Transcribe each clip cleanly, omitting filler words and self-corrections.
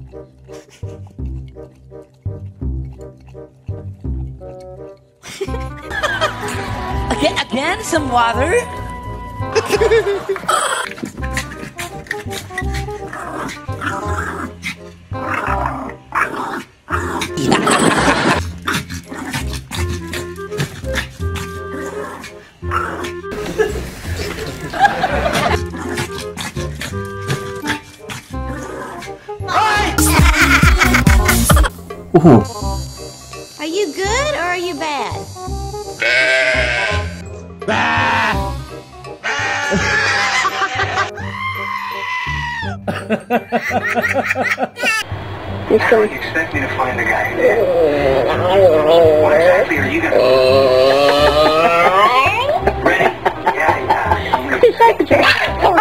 Again, some water. Are you good or are you bad? How do you expect me to find the guy? What exactly are you gonna do? Ready? Yeah.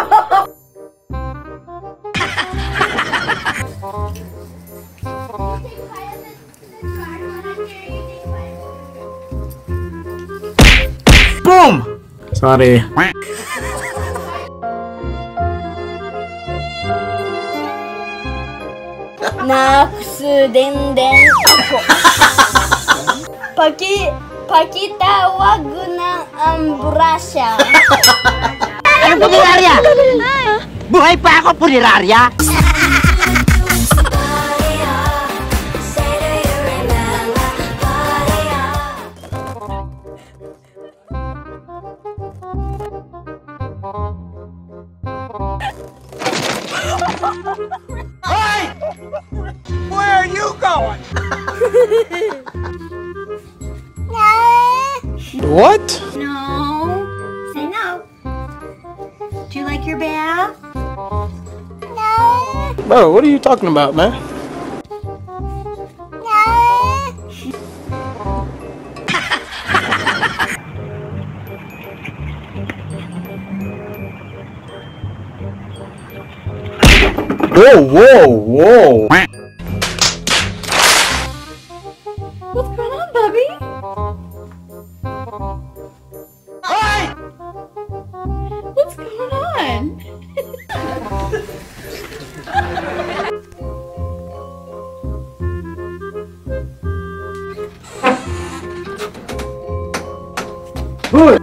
Boom! Sorry. Naksudenden ako. Pakitawag ng ambrasya. Ano punerarya? Buhay pa ako, punerarya! Hey! Where are you going? No. What? No. Say no. Do you like your bath? No. Bro, what are you talking about, man? No. Whoa, whoa, whoa. What's going on, Bubby? Hey! What's going on? Good.